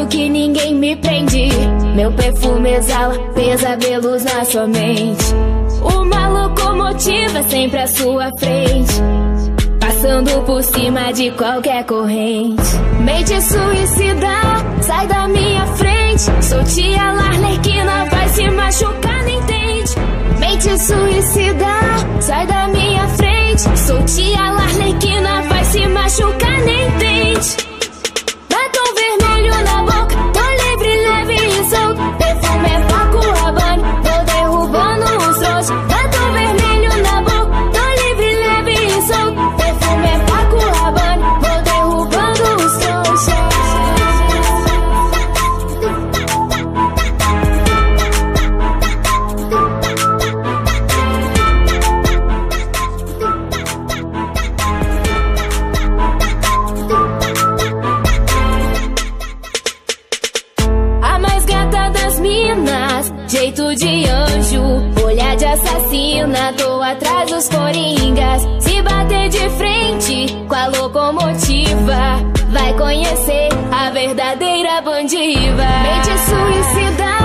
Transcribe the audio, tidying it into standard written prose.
Faço que ninguém me prende. Meu perfume exala pesadelos na sua mente. Uma locomotiva sempre à sua frente, passando por cima de qualquer corrente. Mente suicida, sai da minha frente. Sou Thiala, Arlequina, vai se machucar, nem tente. Mente suicida, sai da minha frente. Sou Thiala, Arlequina, vai se machucar, nem tente. Batom vermelho na boca, tô livre, leve e solto. Perfume é Paco Rabanne, vou derrubando os troços. Batom vermelho na boca, tô livre, leve e solto. Perfume é Paco Rabanne, vou derrubando os troços. Jeito de anjo, olhar de assassina. Tô atrás dos coringas. Se bater de frente com a locomotiva, vai conhecer a verdadeira bandiva. Mente suicida,